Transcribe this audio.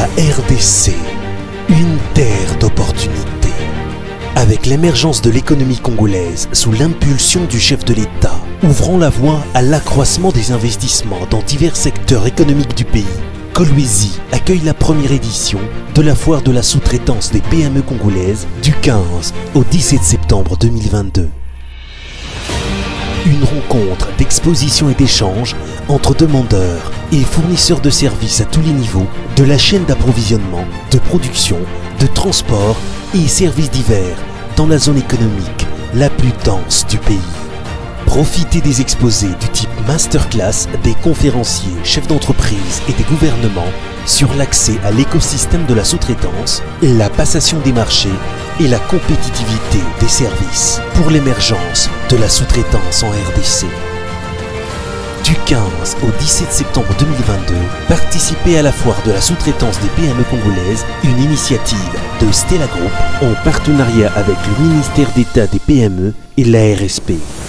La RDC, une terre d'opportunités. Avec l'émergence de l'économie congolaise sous l'impulsion du chef de l'État, ouvrant la voie à l'accroissement des investissements dans divers secteurs économiques du pays, Kolwezi accueille la première édition de la foire de la sous-traitance des PME congolaises du 15 au 17 septembre 2022. Une rencontre d'exposition et d'échange entre demandeurs et fournisseurs de services à tous les niveaux de la chaîne d'approvisionnement, de production, de transport et services divers dans la zone économique la plus dense du pays. Profitez des exposés du type masterclass des conférenciers, chefs d'entreprise et des gouvernements sur l'accès à l'écosystème de la sous-traitance, la passation des marchés et la compétitivité des services pour l'émergence de la sous-traitance en RDC. Du 15 au 17 septembre 2022, participez à la foire de la sous-traitance des PME congolaises, une initiative de Stella Group en partenariat avec le ministère d'État des PME et la RSP.